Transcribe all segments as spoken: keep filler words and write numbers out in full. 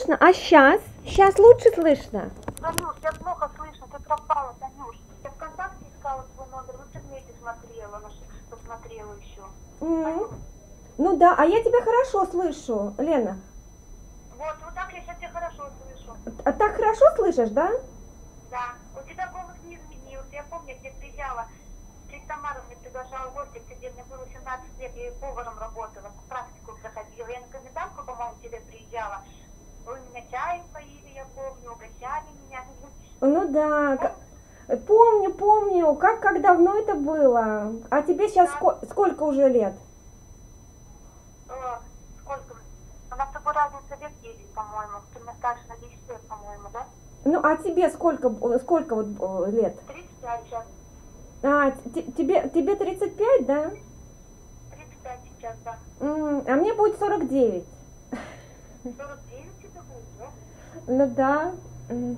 слышно. А сейчас? Сейчас лучше слышно? Танюш, я плохо слышно, ты пропала, Танюш. Я ВКонтакте искала твой номер, в интернете смотрела, посмотрела еще. Mm. Ну да, а я тебя хорошо слышу, Лена. Вот, вот так я сейчас тебя хорошо слышу. А так хорошо слышишь, да? Да. У тебя голос не изменился. Я помню, где приезжала. Тетя Тамара мне приглашала в гости, где мне было семнадцать лет, я поваром работала, практику проходила. Я на комендантку, по-моему, к тебе приезжала. Вы меня чаем поили, я помню, угощали меня. Ну да. Помню, помню. Как, как давно это было? А тебе сейчас да. ско сколько уже лет? О, сколько? У нас с тобой разница лет десять, по-моему. Ты меня старше на десять лет, по-моему, да? Ну, а тебе сколько, сколько вот лет? тридцать пять сейчас. А, тебе, тебе тридцать пять, да? тридцать пять сейчас, да. М, а мне будет сорок девять. сорок девять тебе будет, да? Ну да. Ну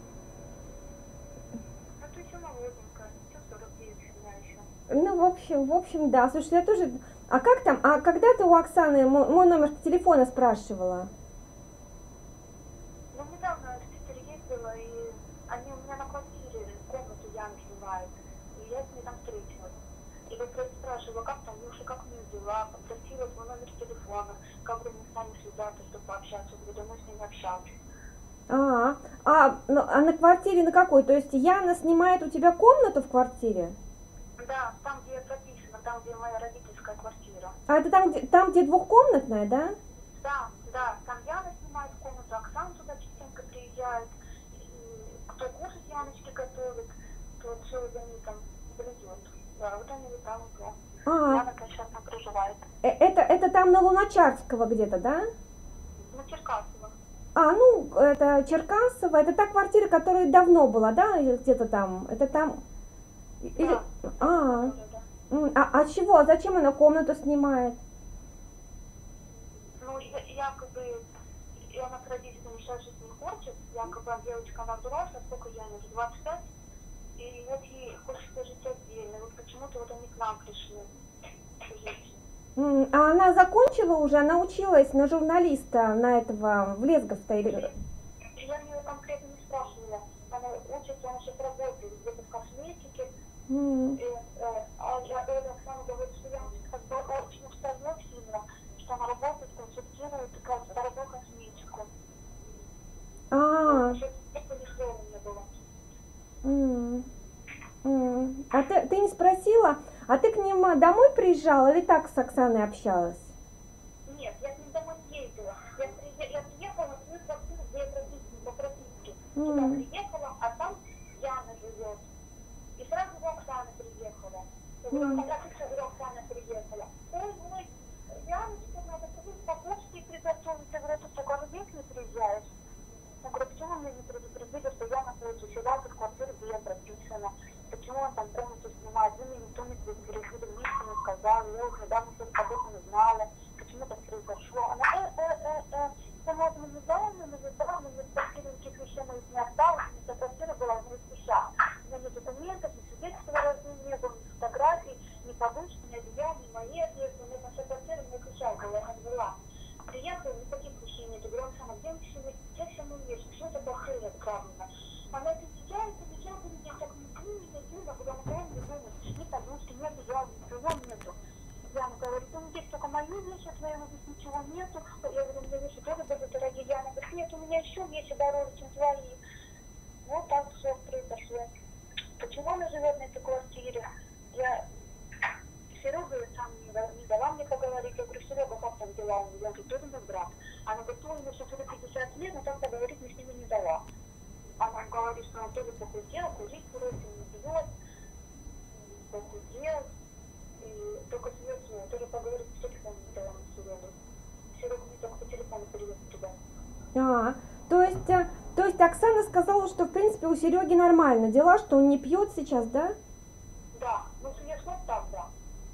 ты еще молоденькая. Что сорок девять у меня еще? Ну, в общем, в общем, да. Слушай, я тоже... А как там? А когда ты у Оксаны мой, мой номер телефона спрашивала? Ну, недавно в Питере ездила, и они у меня на квартире комнату Яны снимают. И я с ней там встретилась. И вот спрашивала, как там Муша, как у нее дела, попросила твой номер телефона, как бы мне с нами связаться, чтобы пообщаться. Я давно с ней не общалась. А, а, ну, а на квартире на какой? То есть Яна снимает у тебя комнату в квартире? Да, там, где я прописана, там, где моя родительская квартира. А это там, где, там, где двухкомнатная, да? Да, да, там Яна снимает комнату, Оксана туда частенько приезжает. И кто кушать Яночке готовит, то все за ней там придет. Да, вот они вот там, да. А, Яна, конечно, сейчас там проживает. э, это, это там на Луначарского где-то, да? На Черкасово. А, ну, это Черкасово, это та квартира, которая давно была, да, или где-то там? Это там... Или... Да, А, тоже, да. а, а чего? Зачем она комнату снимает? Ну, я, якобы, и она с родителями сейчас жить не хочет, якобы девочка, она взрослая, сколько я, уже двадцать пять, и вот ей хочется жить отдельно, вот почему-то вот они к нам пришли жить. М, А она закончила уже, она училась на журналиста, на этого, в Лесговском или... Я ее конкретно не спрашивала, она учится, она сейчас работает где-то в косметике, М. и, э, а я, Эля Оксана говорит, что я как бы очень устала сильно, что она работает, консультирует, как дорогую косметику. А, Это ни слова не было. м, м. А ты, ты не спросила, а ты к ним а, домой приезжала или так с Оксаной общалась? Нет, я к ним домой ездила. Я, приех... я приехала в свою квартиру, где я прописана по прописке. Туда М. приехала, а там Яна живет. И сразу в Оксана приехала. Я М. говорю, когда ты в Оксана приехала? Ой, ой, Яночка, надо купить по почте приготовить. Я говорю, ты что, каждый день не приезжаешь? Я говорю, почему вы меня не предупредили, что я нахожусь сюда, в квартире, где я прописана? Почему он там комнату снимает? Вы мне никто не предупредили, вместе не сказал, я уже недавно что-то об этом узнала. Почему так произошло? Она, э, э, э, э, я вот мы недавно, мы недавно, мы в квартире никаких вещей моих не осталось, эта квартира была в моих вещах. У меня ни документов, ни свидетельства рождения не было, ни фотографий, ни подушки, ни одеял, ни моей одежды. У меня там вся квартира, у меня ключа была, я взяла. Приехала, никаких вещей нет. Я говорю, Оксана, где вы все, где все мои вещи? Что это квартира отправлена? Она отвечает, отвечает, и я так не помню, не дела, потому что он не думает, ни подушки, ни одеял, ничего нету. Яна говорит, ну здесь только мои вещи, твоего здесь ничего нету. Я говорю, у меня вещи тоже были дорогие. Яна говорит, нет, у меня еще вещи дороже, чем твои. Вот так все произошло. Почему она живет на этой квартире? Я Серега сам не, не дала мне поговорить. Я говорю, Серега, как там дела у меня? Я говорю, тоже мой брат. Она говорит, ну, ему сейчас уже пятьдесят лет, но там поговорить мне с ними не дала. Она говорит, что он тоже похудел, курить бросил, не пьет, похудел. И только Серега тоже поговорить по телефону не дала мне Серегу. Серега мне только по телефону привез туда. А, то есть, а, то есть Оксана сказала, что в принципе у Сереги нормально дела, что он не пьет сейчас, да? Да, ну, конечно, так, да.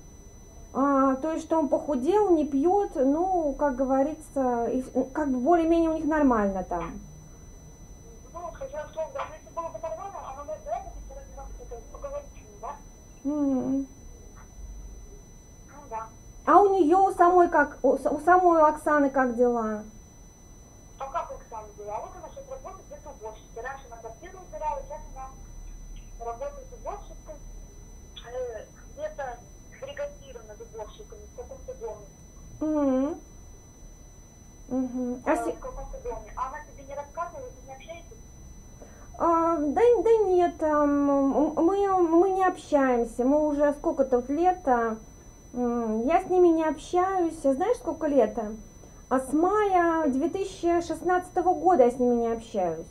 А, то есть, что он похудел, не пьет, ну, как говорится, и, как бы более-менее у них нормально там. Ну, хотя, что, даже если было бы нормально, она бы да, поговорить с ним, да? М. Ну, да. А у нее у самой как, у, с- у самой Оксаны как дела? А как Оксана? была. А вот она сейчас работает где-то уборщицей. Раньше на квартиру убирала, сейчас она работает уборщицей. Э, где-то бригадирована уборщиками в каком-то доме. М. Мгм. А Э, се- в каком-то доме. А она тебе не рассказывает, вы не общаетесь? а, да, да нет, ам, м- мы, мы не общаемся, мы уже сколько-то вот лет, а, м, я с ними не общаюсь, а знаешь, сколько лет? а? А с мая две тысячи шестнадцатого года я с ними не общаюсь.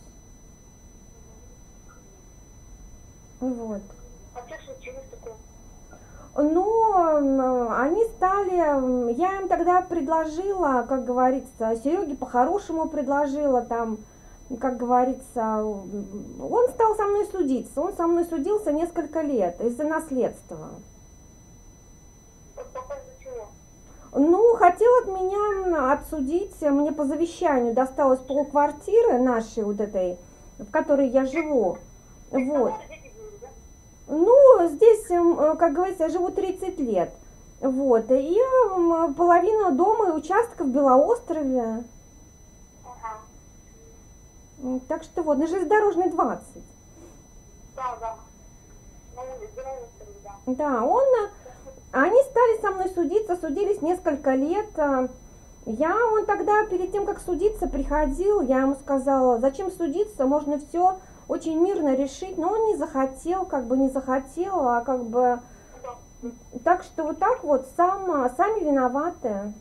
Вот. А что случилось такое? Но м, они стали, м, я им тогда предложила, как говорится, Сереге по-хорошему предложила, там, как говорится, м, он стал со мной судиться, он со мной судился несколько лет из-за наследства. Вот по поводу чего? Ну, хотел от меня отсудить, мне по завещанию досталось полквартиры нашей вот этой, в которой я живу. Вот. Разговоры дети были, да? Ну, здесь, м, как говорится, я живу тридцать лет. Вот. И м, половина дома и участка в Белоострове. Ага. М, Так что вот, на железнодорожной двадцать. Да, да. На улице, на улице, да. Да, он, э, они стали со мной судиться, судились несколько лет. а, Я, он тогда, перед тем, как судиться, приходил, я ему сказала, зачем судиться, можно все очень мирно решить, но он не захотел, как бы не захотел, а как бы, Да. так что вот так вот, сам, а, сами виноваты.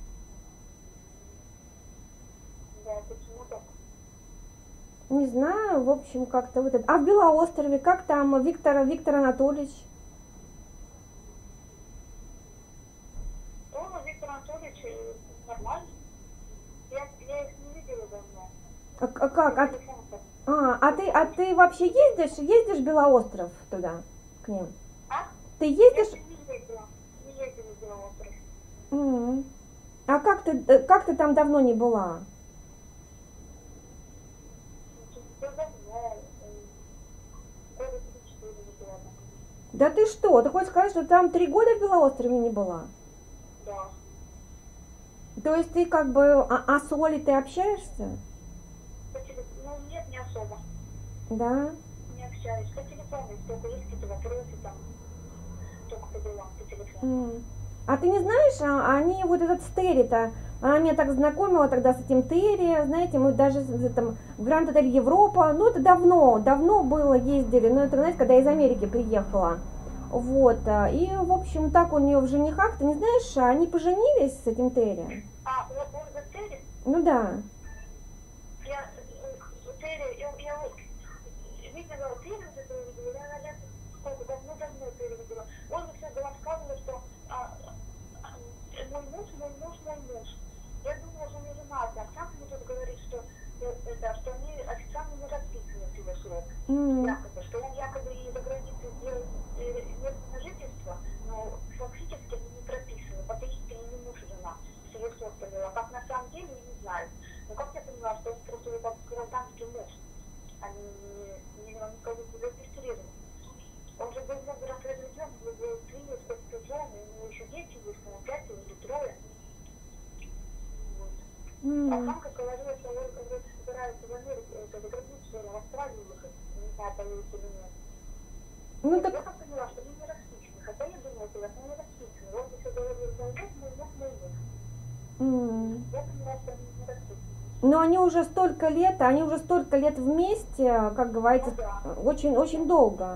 Да, почему так? Не знаю, в общем, как-то вот это. А в Белоострове, как там Виктор, Виктор Анатольевич? Дома Виктор Анатольевич э, нормально. Я, я их не видела давно. А, а как? А, Телефон-то. а, а ты, а ты вообще ездишь, ездишь в Белоостров туда, к ним? А? Ты Я ездишь? не ездила. Не ездила в Белоостров. М. А как ты, э, как ты там давно не была? Да давно. э, Года три-четыре не была там. Да ты что? Ты хочешь сказать, что там три года в Белоострове не была? Да. То есть ты как бы, а, а с Олей ты общаешься? По телефону, ну нет, не особо. Да? Не общаюсь. По телефону, если только есть какие-то вопросы там, только по делам, по телефону. М. А ты не знаешь, а, они вот этот с Терри-то, она меня так знакомила тогда с этим Терри, знаете, мы даже с- с- там, в Гранд Отель Европа, ну это давно, давно было, ездили, ну это, знаете, когда из Америки приехала. Вот, а, и, в общем, так у нее в женихах, ты не знаешь, а они поженились с этим Терри? А, вот Ольга Терри, Ну да. я, э, Терри, я, я вот видела Терри, вот это видела, я на лет сколько, давно-давно Терри видела. Он мне всегда рассказывал, что а, а, мой муж, мой муж, мой муж. Я думала, что они женаты, а сам мне тут говорит, что, э, это, что они официально не расписаны в его срок. М. Якобы, что он якобы и за границей сделал э, место на жительство, но фактически они не прописаны, фактически они не муж и жена, с ее слов поняла. Как на самом деле, я не знаю. Но как я поняла, что он просто его как гражданский муж, они не, не, он как бы зарегистрирован. Он же был много раз разведен, был был три, сколько жен, и у него еще дети есть, по-моему, пять или трое. Вот. А М. сам, как говорила, что Ольга вроде собирается в Америку, это за границу, в Австралию ехать, не знаю, поедет или нет. Ну Я так, так поняла, что они не расписаны, хотя я думала, что они не расписаны. Вот еще говорили, мой муж, мой муж, мой муж. м. Я поняла, что они не расписаны. Но они уже столько лет, они уже столько лет вместе, как говорится, Ну да. очень, очень долго.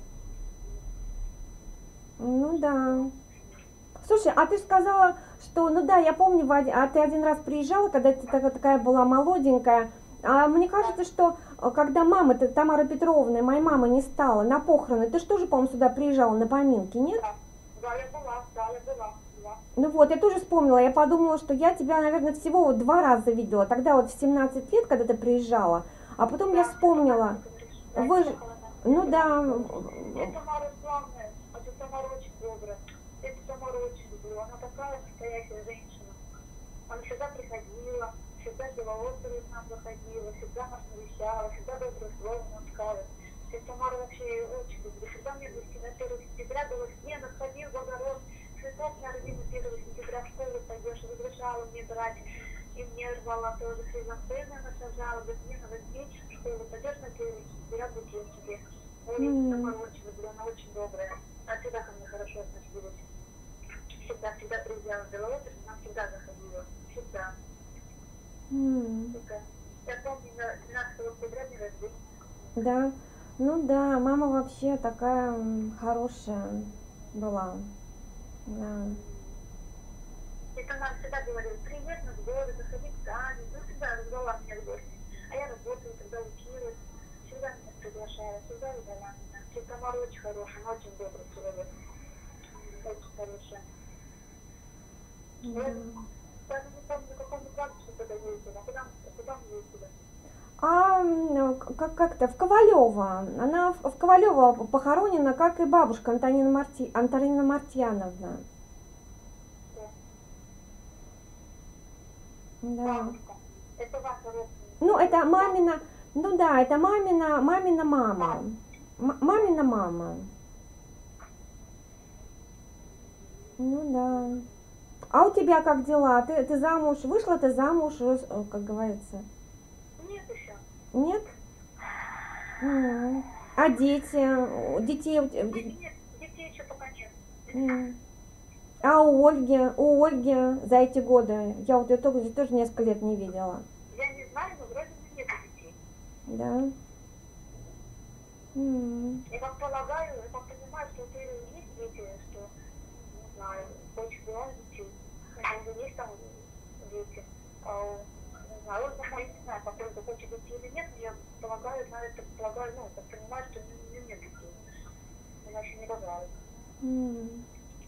Ну да. Слушай, а ты же сказала, что, ну да, я помню, Вадя, а ты один раз приезжала, когда ты такая, такая была молоденькая. А мне кажется, что э, когда мама, ты, Тамара Петровна, моей мамы не стало, на похороны, ты же тоже, по-моему, сюда приезжала на поминки, нет? Да, да, я была, да, я была, да. Ну вот, я тоже вспомнила, я подумала, что я тебя, наверное, всего вот два раза видела. Тогда вот в семнадцать лет, когда ты приезжала, а потом я Да, вспомнила. ты говоришь, да, Вы я же, ехала, да. ну да, Это Тамара славная, это Тамара очень добрая. Это Тамара очень люблю. Она такая настоящая женщина. Она всегда приходила, всегда в Белоострове к нам заходила, всегда нас навещала, всегда доброе слово нам сказала. Я Тамара вообще ее очень люблю. Всегда мне на первого сентября было снег, ходил в огород, цветов нарви на первого сентября в школу пойдешь, разрешала мне брать. И мне рвала тоже хризантемы, насажала, Ой, такой очень люблю, она очень добрая. Она всегда ко мне хорошо относилась. Всегда, всегда приезжала в Беларусь, она всегда заходила. Всегда. М. Только я помню, на тринадцатого октября день рождения. Да, ну да, мама вообще такая м, хорошая была. Да. Это нам всегда говорили, приезд на сборы, заходи к Тане. Ну, всегда звала меня в гости. А я работала, тогда училась. Всегда меня приглашала, всегда видала меня. Тамара очень хорошая, она очень добрый человек. Очень хорошая. Я даже не помню, на каком кладбище тогда ездила. Куда, куда мы ездили? А м, к- как как-то в Ковалево. Она в, в Ковалево похоронена, как и бабушка Антонина Марти, Антонина Мартьяновна. Да. Да. Бабушка. Это ваша родственница. Ну, это мамина, ну да, это мамина, мамина мама. М- мамина мама. Ну да. А у тебя как дела? Ты, ты замуж, вышла ты замуж, рос- э, как говорится? Нет еще. Нет? М. А дети? О, детей? у тебя- Нет, нет, детей еще пока нет. М. А у Ольги, у Ольги за эти годы, я вот ее тоже, тоже несколько лет не видела. Я не знаю, но вроде бы нет детей. Да? М. Я как полагаю, я как понимаю, что ты есть дети, что, не знаю, дочь была детей. Это уже есть там дети. А, не знаю, Ольга моя, не знаю, по поводу хочет детей или нет, но я полагаю, знаю, это полагаю, ну, так понимаю, что у нее нет детей. Она еще не рожает. М.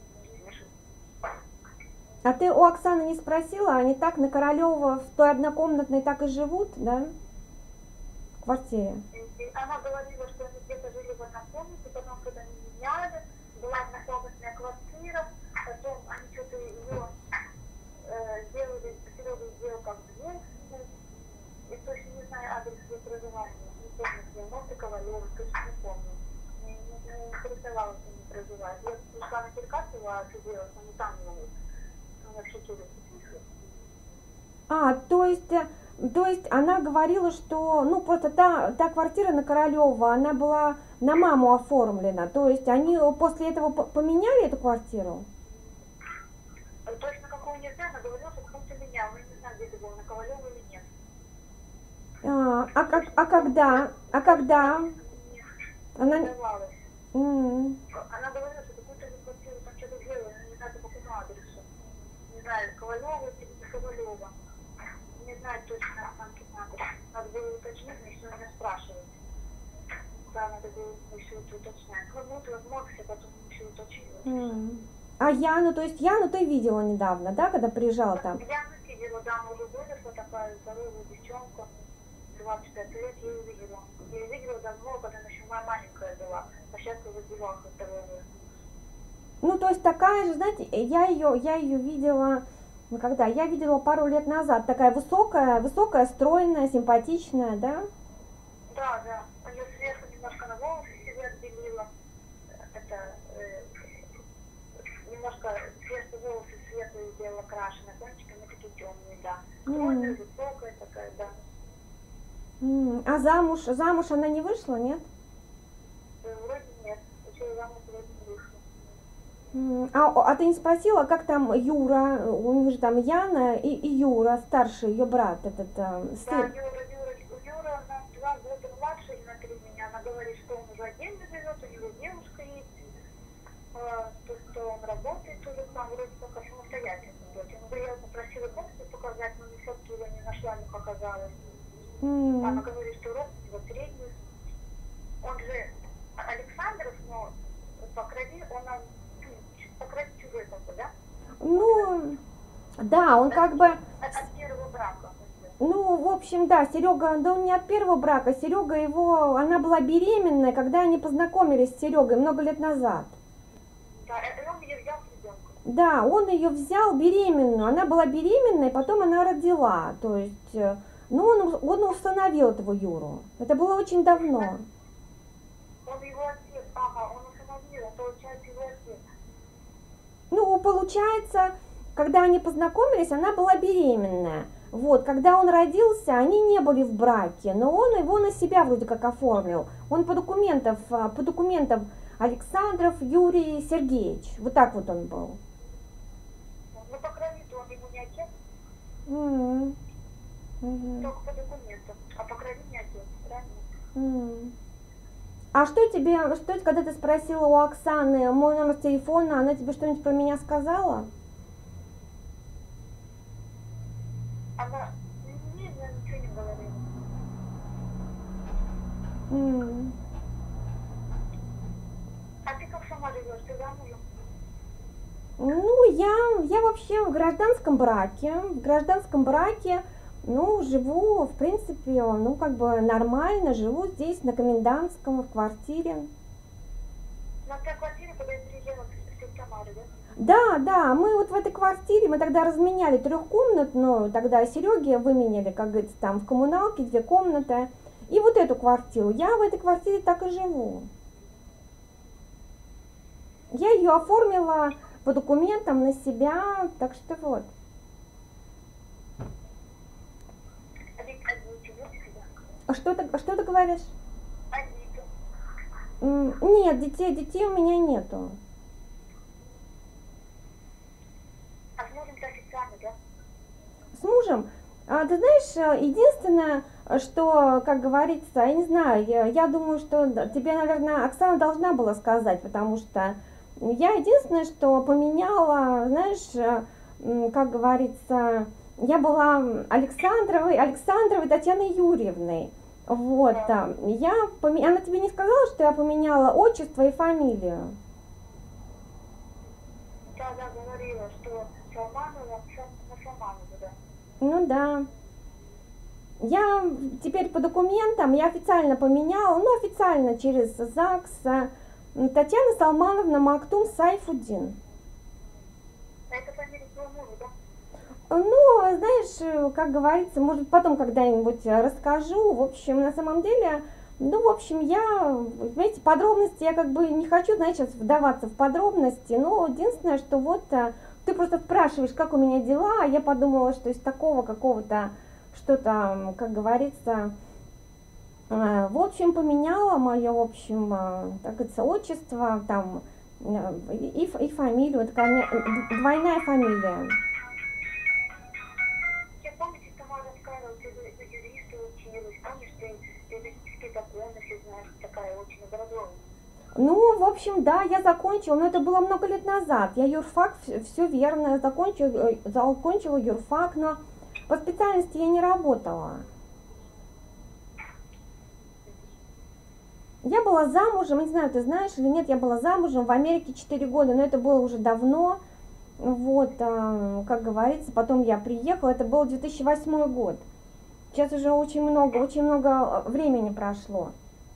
А ты у Оксаны не спросила, они так на Королева в той однокомнатной так и живут, да? В квартире. И она говорила, что они где-то жили в одной комнате, потом, когда они меняли, была однокомнатная квартира, потом они что-то ее э, сделали, Серега сделал как дверь, ну, и точно не знаю адрес ее проживания, не помню, где, может, и Ковалева, точно не помню. Не, не, не интересовалась, где они проживают. Я пришла на Черкасово, что делать, они там живут. Они вообще через пишут. А, то есть, э, то есть она говорила, что, ну, просто та, та квартира на Королева, она была на маму оформлена. То есть они после этого п- поменяли эту квартиру? Точно какого не знаю, она говорила, что кто-то менял, но я не знаю, где это было, на Ковалева или нет. А, а, как, а когда? А когда? Не Она... удавалось. М. Она говорила, что какую-то квартиру там что-то делала, но не знаю, по какому адресу. Не знаю, Ковалева или не Ковалева. Не знаю точно останки адрес. Надо было уточнить, но еще меня спрашивать. Да, надо было еще это уточнять. Ну, вот, возможно, я потом еще уточнила. М. А Яну, то есть Яну ты видела недавно, да, когда приезжала там? Я не видела, да, она уже выросла, такая здоровая девчонка, двадцать пять лет, я ее видела. Я ее видела давно, когда она еще моя маленькая была, а сейчас я в здоровая. Ну, то есть такая же, знаете, я ее, я ее видела, ну, когда? Я видела пару лет назад, такая высокая, высокая, стройная, симпатичная, да? Да, да. У нее сверху немножко на волосы себе отбелила. Это э, немножко сверху волосы светлые сделала крашеные, кончиками такие темные, да. Стройная, М. высокая такая, да. М. А замуж, замуж она не вышла, нет? Э, Вроде нет. Еще замуж вроде не вышла. М. А, а ты не спросила, как там Юра, у них же там Яна и, и Юра, старший ее брат, этот э, Да, сын. Юра, Юра, у Юры она два года младше и на три меня. Она говорит, что он уже отдельно живет, у него девушка есть, а, то, что он работает уже сам, вроде только самостоятельно дочь. Ну, я попросила фотки показать, но ни фотки я не нашла, не показала. Она М. говорит, что рост у него средний. Он же Александров, но по крови он нам, по крови чужой такой, да? Ну, да, он как бы, От, от первого брака. ну, в общем, да, Серега, да он не от первого брака, Серега его, она была беременная, когда они познакомились с Серегой много лет назад. Да, и он ее взял с ребенком. Да, он ее взял беременную, она была беременная, потом она родила, то есть, э, ну, он, у- он установил этого Юру. Это было очень давно. Он его отец, ага, он усыновил, он получается его отец. Ну, получается, когда они познакомились, она была беременная. Вот, когда он родился, они не были в браке, но он его на себя вроде как оформил. Он по документам, по документам Александров Юрий Сергеевич. Вот так вот он был. Ну, по крови-то он ему не отец, М, мгм, только по документам, а по крови не отец, правильно? м. А что тебе, что, когда ты спросила у Оксаны мой номер телефона, она тебе что-нибудь про меня сказала? Она, не, она ничего не говорила. М. А ты как сама живешь, ты замужем? Ну, я, я вообще в гражданском браке, в гражданском браке, ну, живу, в принципе, ну, как бы нормально, живу здесь, на Комендантском, в квартире. На той квартире, куда я приезжала в Самаре, да? Да, да, мы вот в этой квартире, мы тогда разменяли трехкомнатную, тогда Сереге выменяли, как говорится, там в коммуналке две комнаты, и вот эту квартиру. Я в этой квартире так и живу. Я ее оформила по документам на себя, так что вот. А ведь одни живете всегда? А что ты, а что ты говоришь? Одни-то. М, Нет, детей, детей у меня нету. А с мужем-то официально, да? С мужем, а, ты знаешь, э, единственное, э, что, как говорится, я не знаю, я, я думаю, что д- тебе, наверное, Оксана должна была сказать, потому что я единственное, что поменяла, знаешь, э, м, как говорится, я была Александровой, Александровой Татьяной Юрьевной. Вот, Да. а, я поме- она тебе не сказала, что я поменяла отчество и фамилию? Да, да, говорила, что Салманова, на Салманову, да. Ну да. Я теперь по документам, я официально поменяла, ну официально через ЗАГС, э, Татьяна Салмановна Мактум Сайфуддин. А это фамилия твоего мужа, да? Ну, знаешь, э, как говорится, может потом когда-нибудь э, расскажу. В общем, на самом деле, ну, в общем, я, знаете, подробности я как бы не хочу, знаешь, сейчас вдаваться в подробности, но единственное, что вот э, ты просто спрашиваешь, как у меня дела, а я подумала, что из такого какого-то, что-то, м, как говорится, э, в общем, поменяла мое, в общем, э, так говорится, отчество, там, э, и, ф- и фамилию, такая у меня д- двойная фамилия. Я помню, что Тамара рассказывала, ты за за юриста училась, помнишь, ты юридические законы все знаешь, такая очень образованная. Ну, в общем, да, я закончила, но это было много лет назад. Я юрфак, все верно, закончила, э, закончила юрфак, но по специальности я не работала. Я была замужем, не знаю, ты знаешь или нет, я была замужем в Америке четыре года, но это было уже давно. Вот, а, как говорится, потом я приехала, это был две тысячи восьмой год. Сейчас уже очень много, очень много э, времени прошло.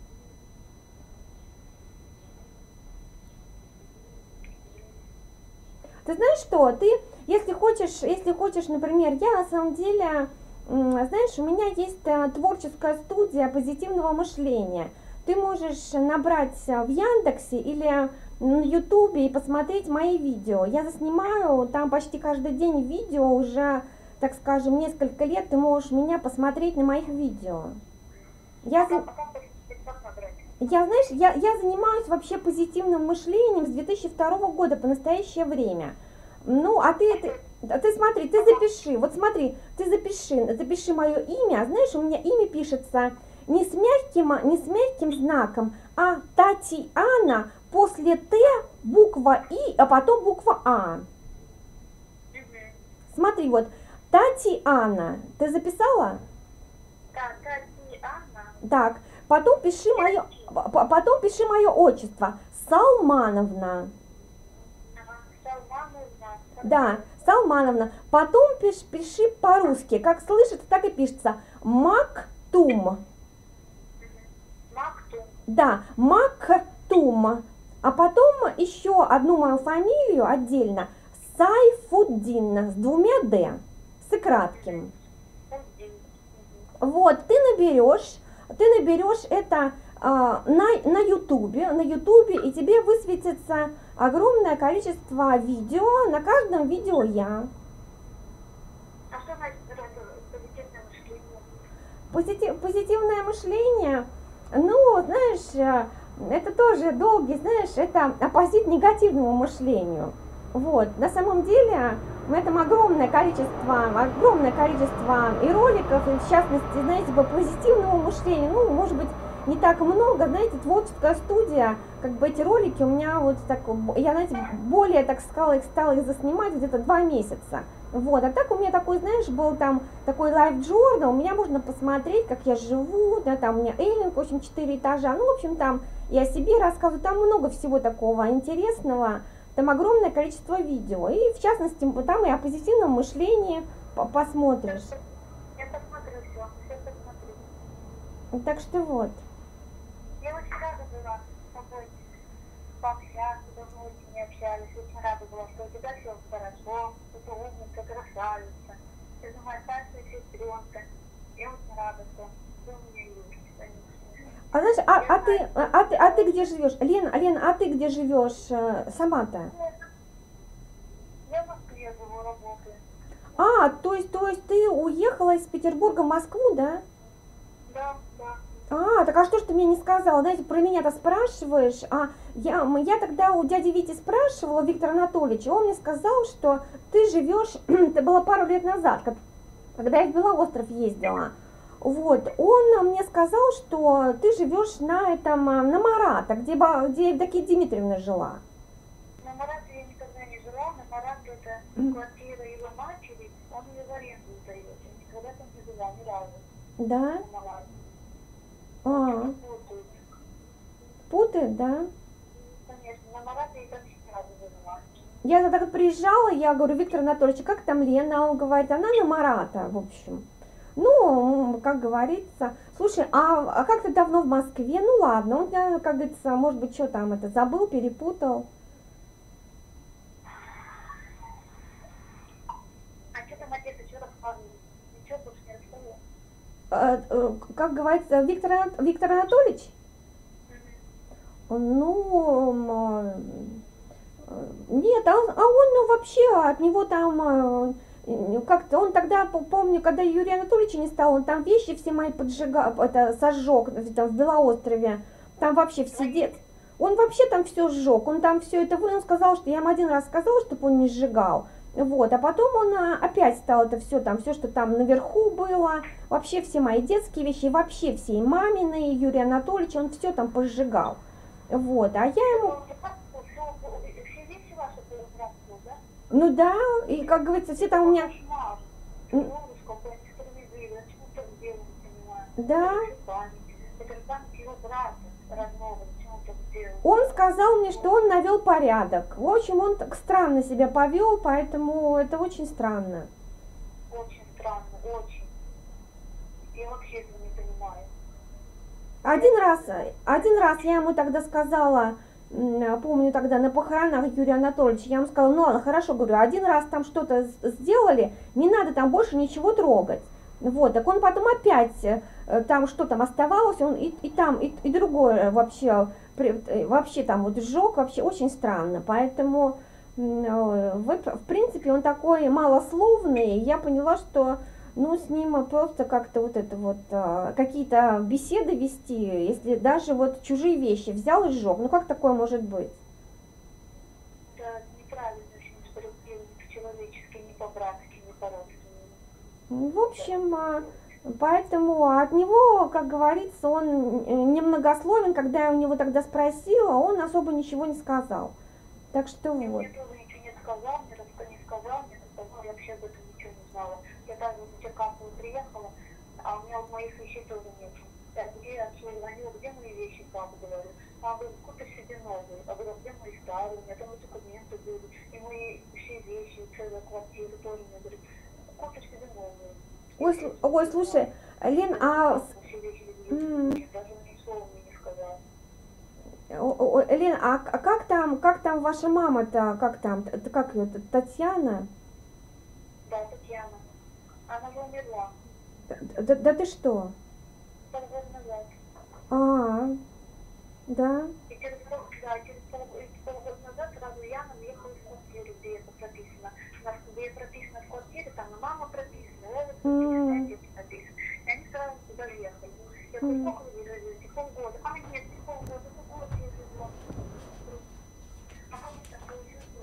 Ты знаешь что, ты, если хочешь, если хочешь, например, я на самом деле, м, знаешь, у меня есть э, творческая студия позитивного мышления. Ты можешь набрать э, в Яндексе или на Ютубе и посмотреть мои видео. Я заснимаю там почти каждый день видео уже, так скажем, несколько лет. Ты можешь меня посмотреть на моих видео. Я, А за- как, а как, как набрать? я, знаешь, я, я занимаюсь вообще позитивным мышлением с две тысячи второго года по настоящее время. Ну, а ты, ты, а ты смотри, ты запиши, вот смотри, ты запиши, запиши мое имя, знаешь, у меня имя пишется не с мягким, не с мягким знаком, а Татьяна, после Т буква И, а потом буква А. Угу. Смотри, вот, Татьяна, ты записала? Так, Татьяна. Так, потом пиши мое, потом пиши мое отчество, Салмановна. Ага, Салмановна. Да, Салмановна. Потом пиш, пиши по-русски. Как слышится, так и пишется. Мактум. Мактум. Да, Мактум. А потом еще одну мою фамилию отдельно. Сайфуддин с двумя Д. С и кратким. Один. Вот, ты наберешь, ты наберешь это а, на, на ютубе, на ютубе, и тебе высветится огромное количество видео, на каждом видео я. А что значит это позитив, позитивное мышление, ну, знаешь, э, это тоже долгий, знаешь, это оппозит негативному мышлению. Вот, на самом деле, в этом огромное количество, огромное количество и роликов, и в частности, знаете, по позитивному мышлению, ну, может быть, не так много, знаете, творческая студия, как бы эти ролики у меня вот так, я, знаете, более, так сказала, их стала их заснимать где-то два месяца. Вот, а так у меня такой, знаешь, был там такой лайф-джорнал, у меня можно посмотреть, как я живу, да, там у меня Эллинг, в общем, четыре этажа, ну, в общем, там и о себе рассказываю, там много всего такого интересного, там огромное количество видео, и в частности, там и о позитивном мышлении посмотришь. Я посмотрю все, все посмотрю. Так что вот. Я очень рада была с тобой пообщаться, давно очень не общались, очень рада была, что у тебя все хорошо, что ты умница, красавица, ты моя старшая сестренка. Я очень рада, что ты у меня есть, конечно. А знаешь, а, а, ты, а, ты, а ты где живешь? Лена, Лена, а ты где живешь э, сама-то? Я в Москве живу, работаю. А, то есть, то есть ты уехала из Петербурга в Москву, да? Да, да. А, так а что ж ты мне не сказала? Знаете, про меня-то спрашиваешь, а я, я тогда у дяди Вити спрашивала, Виктора Анатольевича, он мне сказал, что ты живешь, это было пару лет назад, когда я в Белоостров ездила, вот, он мне сказал, что ты живешь на этом, на Марата, где, где Евдокия Дмитриевна жила. На Марата я никогда не жила, на Марата это квартира его матери, он ее в аренду сдает, я никогда там не жила, ни разу. Да? А, Путают. Путает, да? Конечно, на Марата я там не разу жила. Я тогда как приезжала, я говорю, Виктор Анатольевич, как там Лена? Он говорит, она на Марата, в общем. Ну, как говорится, слушай, а, а как ты давно в Москве? Ну ладно, он, как говорится, может быть, что там это, забыл, перепутал. А что там отец, что рассказывал? Ничего больше не рассказывал? А, как говорится, Виктор, Виктор Анатольевич? Ну, нет, а он, а он ну, вообще от него там, как-то, он тогда, помню, когда Юрия Анатольевича не стало, он там вещи все мои поджигал, это сожег, там в Белоострове, там вообще все дет. Он вообще там все сжег, он там все это, он сказал, что я ему один раз сказала, чтобы он не сжигал. Вот, а потом он опять стал это все там, все, что там наверху было, вообще все мои детские вещи, вообще все, и мамины, и Юрия Анатольевича, он все там пожигал. Вот, а я ему... Ну да, и как говорится, все там у меня... Да. Он сказал мне, что он навел порядок. В общем, он так странно себя повел, поэтому это очень странно. Очень странно, очень. Я вообще этого не понимаю. Один раз, один раз я ему тогда сказала, помню тогда на похоронах Юрия Анатольевича, я ему сказала, ну ладно, хорошо, говорю, один раз там что-то сделали, не надо там больше ничего трогать. Вот, так он потом опять, там что там оставалось, он и, и там, и, и другое вообще, вообще там вот сжег, вообще очень странно, поэтому, в, в принципе, он такой малословный, я поняла, что, ну, с ним просто как-то вот это вот, какие-то беседы вести, если даже вот чужие вещи взял и сжег, ну, как такое может быть? Да, неправильно, очень справедливо, не по-человечески, не по-братски, не по-родственному. В общем, поэтому от него, как говорится, он немногословен, когда я у него тогда спросила, он особо ничего не сказал. Так что я вот. Мне тоже ничего не сказал, мне рассказал, не сказал, мне сказал, я вообще об этом ничего не знала. Я даже в Черкасово приехала, а у меня вот моих вещей тоже нет. Я где я звонила, где мои вещи, папа, говорю. А говорю, купи себе новые. А говорю, где мои старые, у меня там вот документы были, и мои все вещи, целая квартира тоже, мне говорит, купи себе новые. Ой, ой, слушай, Лен, а... Лен, а как там, как там ваша мама-то, как там, как ее, Татьяна? Да, Татьяна. Она же умерла. Да, да ты что? Пару год назад. А, да. И через, да, через полгода назад сразу Яна уехала из квартиры, где это прописано. Где прописано в квартире, там и мама прописана, я прописана, и отец прописан. И они сразу поехали. Я говорю, сколько вы не живете? Полгода. А нет, не полгода, это год я живу. А как это такое чувство?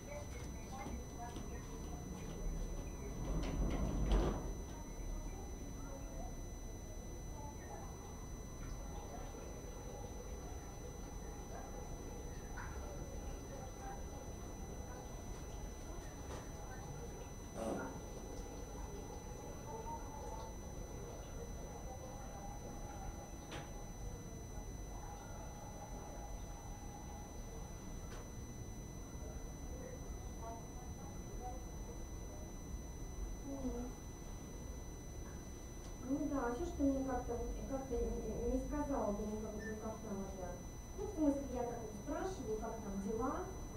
Ну да, а что ж ты мне как-то как не сказала бы мне, как, бы, как там это? Ну, в смысле, я так вот спрашиваю, как там дела.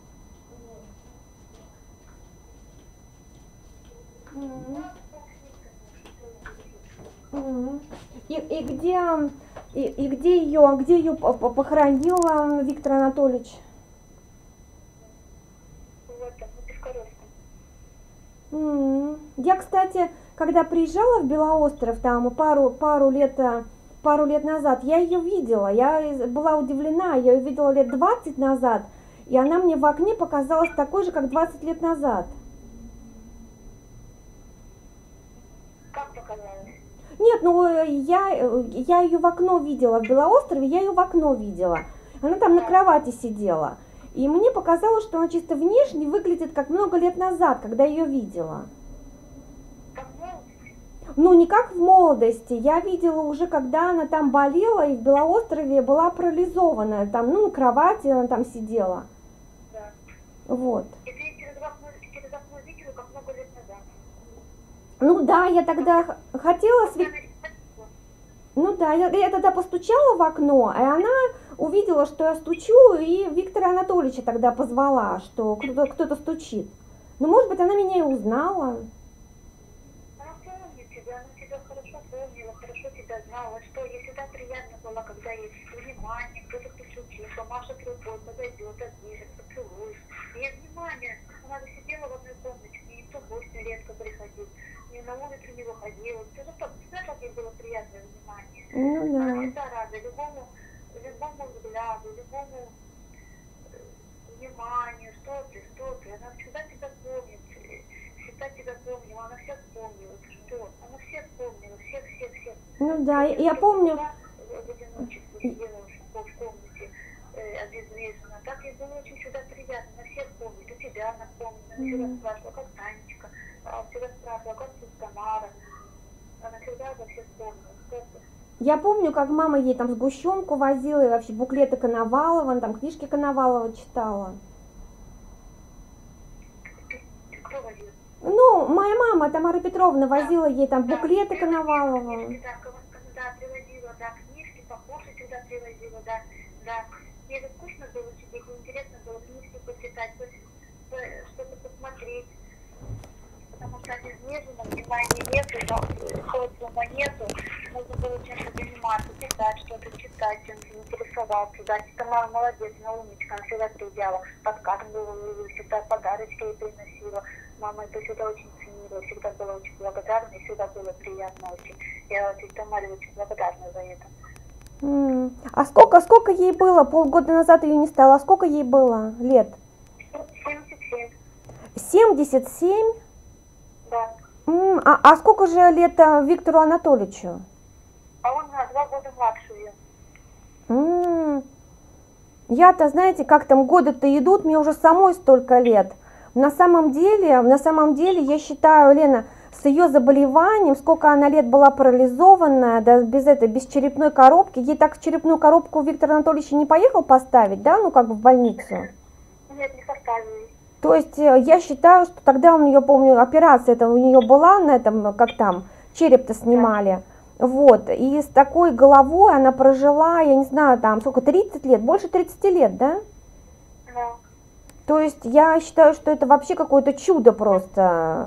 Вот. Mm-hmm. И, и где и, и где ее где ее похоронил Виктор Анатольевич? Mm-hmm. Я, кстати, когда приезжала в Белоостров там пару пару лет пару лет назад, я ее видела, я была удивлена, я ее видела лет двадцать назад, и она мне в окне показалась такой же, как двадцать лет назад. Как показалось? Нет, ну я, я ее в окно видела в Белоострове, я ее в окно видела. Она там на кровати сидела. И мне показалось, что она чисто внешне выглядит как много лет назад, когда ее видела. Как в молодости? Ну, не как в молодости. Я видела уже, когда она там болела и в Белоострове была парализованная. Там, ну, на кровати она там сидела. Да. Вот. И ты через окно, через окно видела, как много лет назад? Ну да, я тогда хотела... Сви... Ну да, я, я тогда постучала в окно, и она увидела, что я стучу, и Виктора Анатольевича тогда позвала, что кто-то кто-то стучит. Ну, может быть, она меня и узнала. Она помнит тебя, она тебя хорошо помнила, хорошо тебя знала, что ей всегда приятно было, когда есть внимание, кто-то постучит, помашет рукой, подойдет, обнимет, поцелует. Ей внимание, она же сидела в одной комнате, к ней никто в гости редко приходил, ни на улицу не выходила. Ты же знаешь, как ей было приятное внимание? Ну да. Она всегда рада любому, любому взгляду, любому вниманию, что ты, что ты. Она всегда тебя помнит, всегда тебя помнила, она всех помнила, что? Она всех помнила, всех, всех, всех. Ну да, я, я помню. В одиночестве сидела в комнате, э, обезврежена. Так ей было очень всегда приятно, она всех помнит, и тебя она помнит. Она всегда спрашивала, как Танечка, она всегда спрашивала, как тут Тамара. Она всегда за всех помнила, что ты. Я помню, как мама ей там сгущенку возила, и вообще буклеты Коновалова, она там книжки Коновалова читала. Кто возил? Ну, моя мама, Тамара Петровна, возила ей там Да, буклеты привозила Коновалова. книжки, да, кого- да, привозила, да, книжки, покушать всегда привозила, да, да. Мне же скучно было сидеть, интересно было книжки почитать, что-то посмотреть. Потому что обезврежено, внимания нету, социума нету, нужно было чем-то заниматься, писать что-то, читать, чем-то интересоваться, да. Тамара молодец, она умничка, она всегда приезжала, подкармливала, всегда подарочки ей приносила. Мама это всегда очень ценила, всегда была очень благодарна, и всегда было приятно очень. Я очень Тамаре очень благодарна за это. Mm. А сколько, сколько ей было? Полгода назад ее не стало. А сколько ей было лет? семьдесят семь. семьдесят семь? Да. Mm. А, а сколько же лет Виктору Анатольевичу? А он на два года младше ее. Mm. Я-то, знаете, как там годы-то идут, мне уже самой столько лет. На самом деле, на самом деле, я считаю, Лена, с ее заболеванием, сколько она лет была парализованная, да, без этой, без черепной коробки, ей так в черепную коробку Виктор Анатольевич не поехал поставить, да, ну как бы в больницу? Нет, не поставили. То есть я считаю, что тогда у нее, помню, операция это у нее была на этом, как там, череп-то снимали, вот, и с такой головой она прожила, я не знаю, там, сколько, тридцать лет, больше тридцати лет, да? Да. То есть я считаю, что это вообще какое-то чудо просто.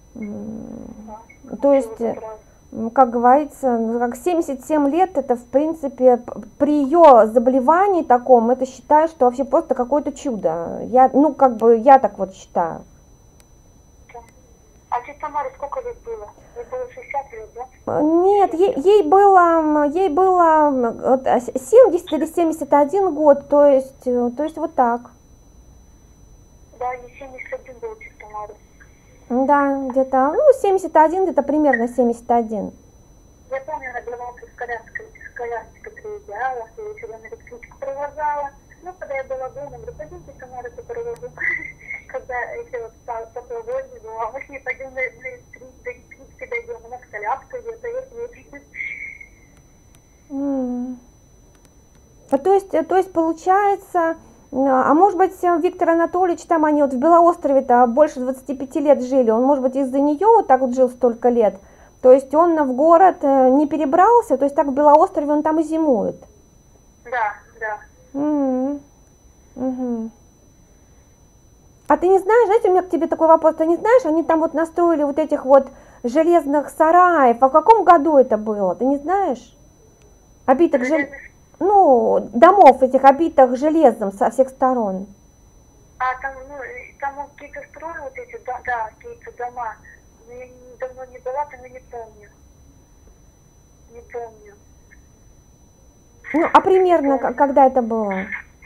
То есть, как говорится, как семьдесят семь лет, это в принципе при ее заболевании таком, это считаю, что вообще просто какое-то чудо. Я, ну как бы я так вот считаю. А тебе Тамаре сколько лет было? Ей было шестьдесят лет, да? Нет, ей, ей было, ей было семьдесят или семьдесят один год, то есть, то есть вот так. Да, ей семьдесят один был чуть Тамары. Да, где-то, ну, семьдесят один, где-то примерно семьдесят один. Я помню, она была с коляской, с коляской приезжала, я ее сюда на электричку провожала. Ну, когда я была дома, говорю, пойдемте, Тамара, ты провожу. Когда еще вот стало такое возле, ну, а мы с ней пойдем на электричку, до электрички дойдем, она с коляской где-то, я с ней. То есть, то есть получается, а может быть, Виктор Анатольевич, там они вот в Белоострове-то больше двадцати пяти лет жили, он, может быть, из-за нее вот так вот жил столько лет, то есть он в город не перебрался, то есть так в Белоострове он там и зимует. Да, да. Угу. Угу. А ты не знаешь, знаете, у меня к тебе такой вопрос, ты не знаешь, они там вот настроили вот этих вот железных сараев, а в каком году это было, ты не знаешь? Обитых жел... ну, домов этих обитых железом со всех сторон. А там, ну, там какие-то строят вот эти, да, да, какие-то дома, но я давно не была, там я не помню, не помню. Ну, а примерно, когда это было?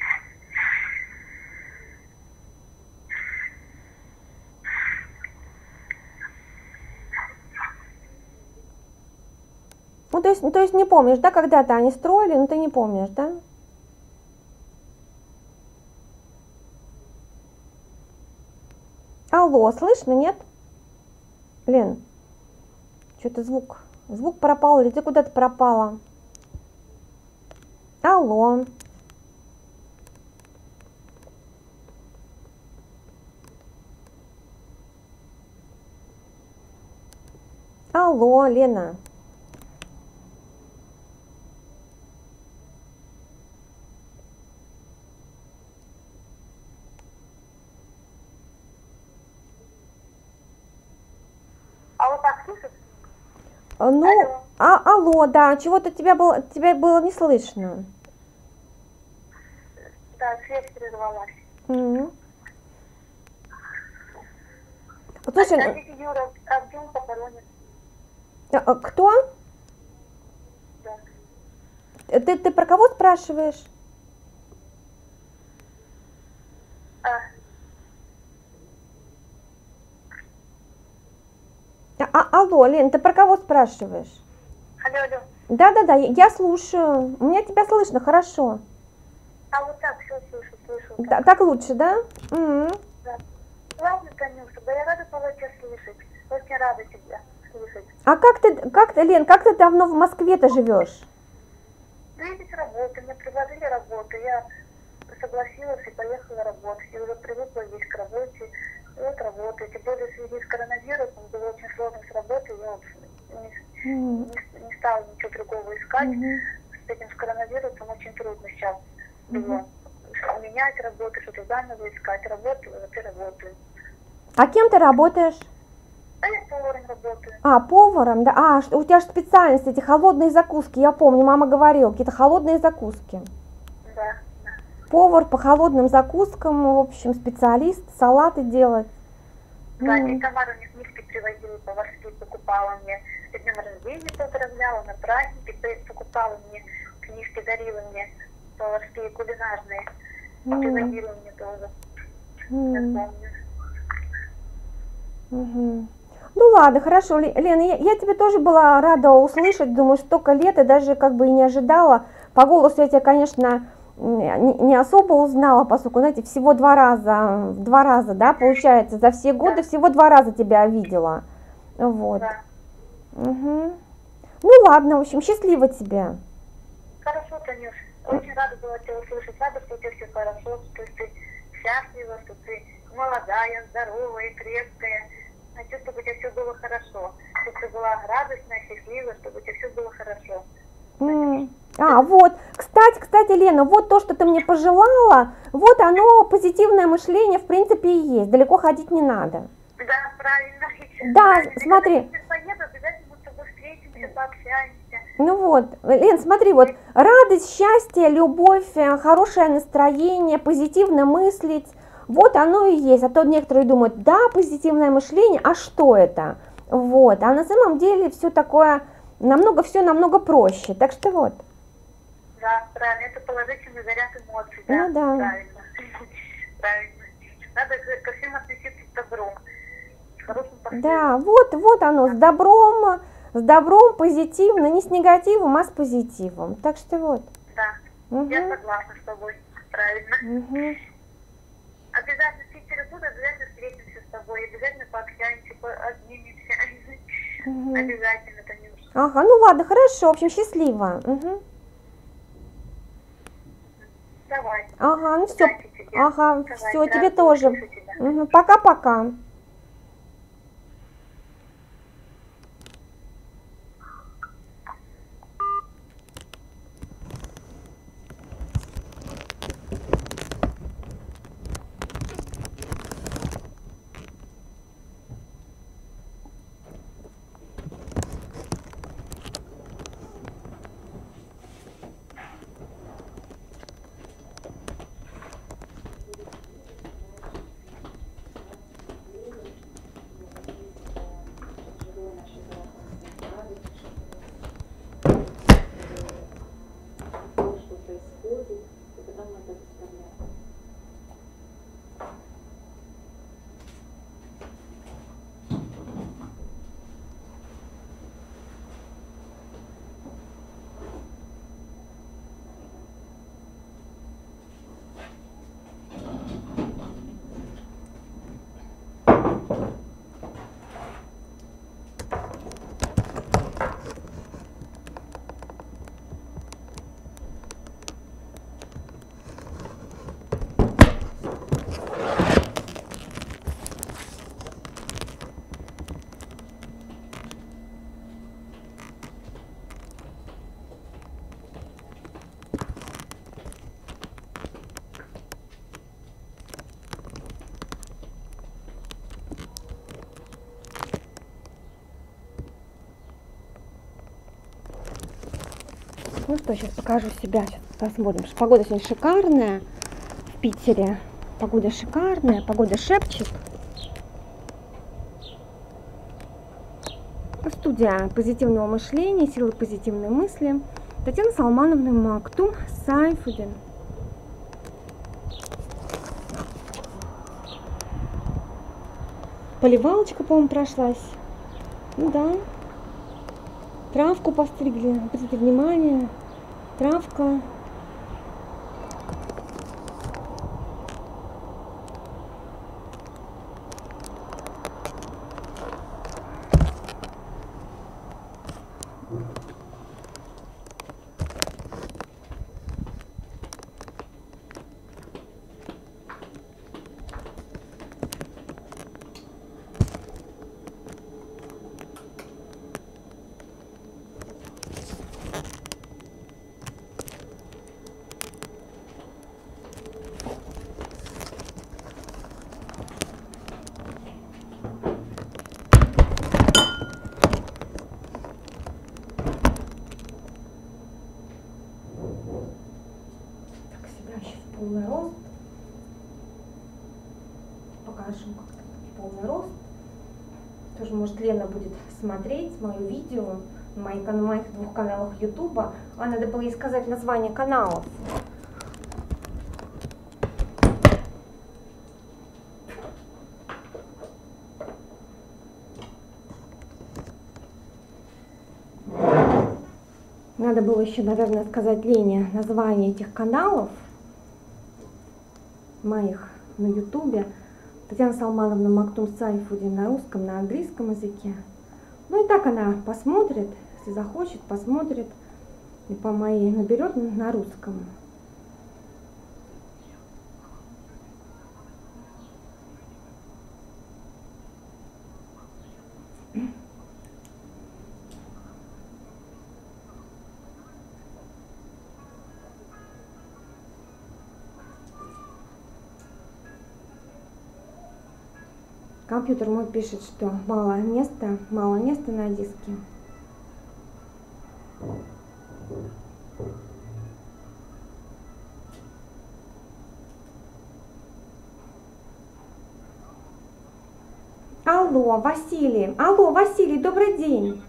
Ну, то есть, ну, то есть не помнишь, да, когда-то они строили, но ты не помнишь, да? Алло, слышно, нет? Лен, что-то звук, звук пропал, или ты куда-то пропала? Алло. Алло, Лена. А вот так слышишь? Ну, алло, а, алло, да, чего-то тебя было, тебя было не слышно. Да, связь прервалась. Mm-hmm. Слушай, а дядя Юра Абдул похоронен. А, кто? Да. Ты, ты про кого спрашиваешь? А. А, алло, Лен, ты про кого спрашиваешь? Алло, алло. Да-да-да, я слушаю. У меня тебя слышно, хорошо. А вот так все слышу, слышу. Так, да, так лучше, да? Mm-hmm. Да. Ладно, Танюша, да я рада была тебя слышать. Очень рада тебя слышать. А как ты, как ты, Лен, как ты давно в Москве-то живешь? Да я здесь работаю, мне предложили работу, я согласилась и поехала работать. Я уже привыкла здесь к работе. Вот работаю. Тем более в связи с коронавирусом было очень сложно с работой. Я вот не, mm-hmm. не, не стала ничего другого искать. Mm-hmm. С этим с коронавирусом очень трудно сейчас было mm-hmm. менять работу, что-то заново искать. Работаю, вот и работаю. А кем ты работаешь? А я поваром работаю. А, поваром, да. А, у тебя же специальность, эти холодные закуски, я помню, мама говорила, какие-то холодные закуски. Да. Повар по холодным закускам, в общем, специалист, салаты делать. Да, mm. и Тамара мне книжки привозила, поварские покупала мне. С днем рождения поздравляла, на праздники покупала мне книжки, дарила мне поварские, кулинарные. Mm. Привозила мне тоже. Mm. Я помню. Mm-hmm. Ну ладно, хорошо, Лена, я, я тебе тоже была рада услышать, думаю, столько лет, и даже как бы и не ожидала. По голосу я тебя, конечно, не, не особо узнала, поскольку, знаете, всего два раза, два раза, да, получается, за все годы да. всего два раза тебя видела. Вот. Да. Угу. Ну ладно, в общем, счастливо тебе. Хорошо, Танюш, очень рада была тебя услышать, рада, что у тебя все хорошо, что ты счастлива, что ты молодая, здоровая, крепкая. Хочу, чтобы у тебя все было хорошо, чтобы ты была радостная, счастливая, чтобы у тебя все было хорошо. Mm. А, вот, кстати, кстати, Лена, вот то, что ты мне пожелала, вот оно, позитивное мышление, в принципе, и есть, далеко ходить не надо. Да, правильно. Да, правильно. смотри. Когда я поеду, обязательно мы с тобой встретимся, пообщаемся. Ну вот, Лен, смотри, вот, радость, счастье, любовь, хорошее настроение, позитивно мыслить, вот оно и есть. А то некоторые думают, да, позитивное мышление, а что это? Вот, а на самом деле все такое, намного, все намного проще, так что вот. Да, правильно, это положительный заряд эмоций, да, Ну да. правильно, правильно. Надо ко ко всем относиться с добром, с хорошим поступком. Да, вот, вот оно, с добром, с добром, позитивно, не с негативом, а с позитивом, так что вот. Да, Угу. я согласна с тобой, правильно. Угу. Обязательно в Питере буду, обязательно встретимся с тобой, обязательно пообщаемся, обнимемся. Угу. Обязательно, Танюш. Ага, ну ладно, хорошо, в общем, счастливо. Угу. Давай. Ага, ну все. Удачи тебе. Ага, Давай, все, тебе здравствуй, тоже. слышу тебя. Угу. Пока-пока. Ну что, сейчас покажу себя, сейчас посмотрим. Погода сегодня шикарная в Питере. Погода шикарная, погода шепчет. Студия позитивного мышления, силы позитивной мысли. Татьяна Салмановна Мактум Сайфудин. Поливалочка, по-моему, прошлась. Ну да. Травку постригли. Обратите внимание. Травка. Полный рост. Покажу как-то полный рост. Тоже, может, Лена будет смотреть мое видео на моих, на моих двух каналах Ютуба. А надо было ей сказать название каналов. Надо было еще, наверное, сказать Лене название этих каналов моих на ютубе. Татьяна Салмановна Мактум Сайфудин на русском, на английском языке. Ну и так она посмотрит, если захочет, посмотрит и по моей наберет на русском. Компьютер мой пишет, что мало места, мало места на диске. Алло. алло, Василий. Алло, Василий, добрый день.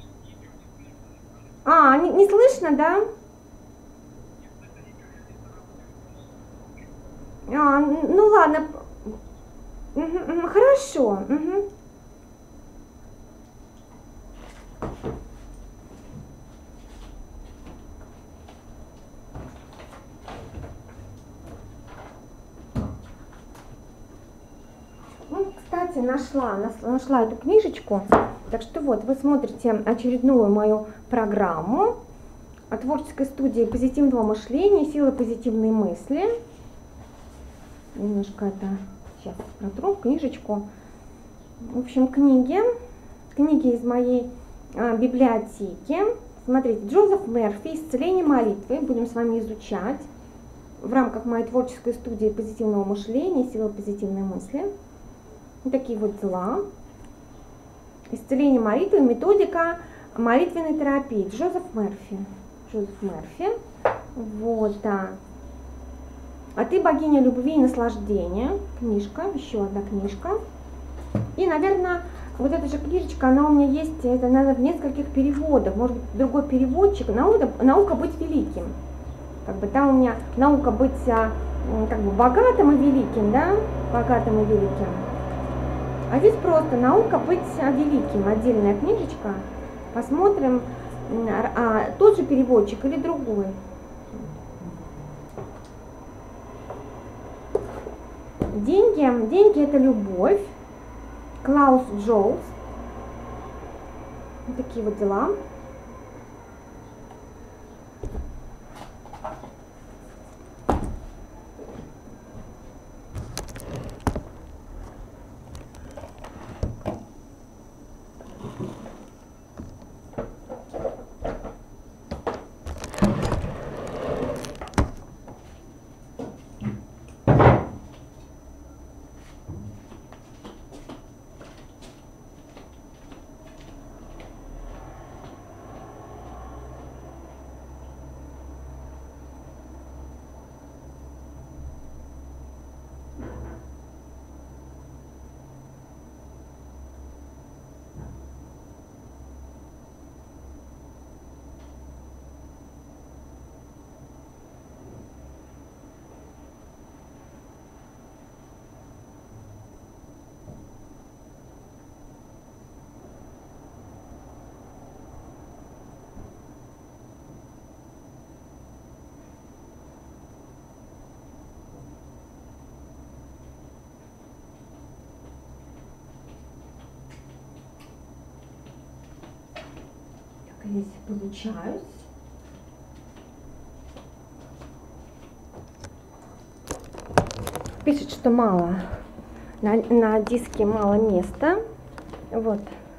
А, не, не слышно, да? А, ну ладно. Угу, хорошо. Угу. Ну, кстати, нашла, нашла эту книжечку. Так что вот, вы смотрите очередную мою программу о творческой студии позитивного мышления, сила позитивной мысли. Немножко это сейчас протру книжечку. В общем, книги. Книги из моей а, библиотеки. Смотрите, Джозеф Мерфи «Исцеление молитвы». Будем с вами изучать в рамках моей творческой студии позитивного мышления, сила позитивной мысли. Вот такие вот дела. Исцеление молитвы, методика молитвенной терапии. Джозеф Мерфи. Джозеф Мерфи. Вот, да. А ты богиня любви и наслаждения. Книжка, еще одна книжка. И, наверное, вот эта же книжечка, она у меня есть, это надо в нескольких переводах. Может быть, другой переводчик. Наука, наука быть великим. Как бы там у меня наука быть как бы богатым и великим, да? Богатым и великим. А здесь просто наука быть великим. Отдельная книжечка. Посмотрим, а, тот же переводчик или другой. Деньги. Деньги это любовь. Клаус Джоулс. Вот такие вот дела. Здесь получаюсь. Пишет, что мало. На, на диске мало места. Вот.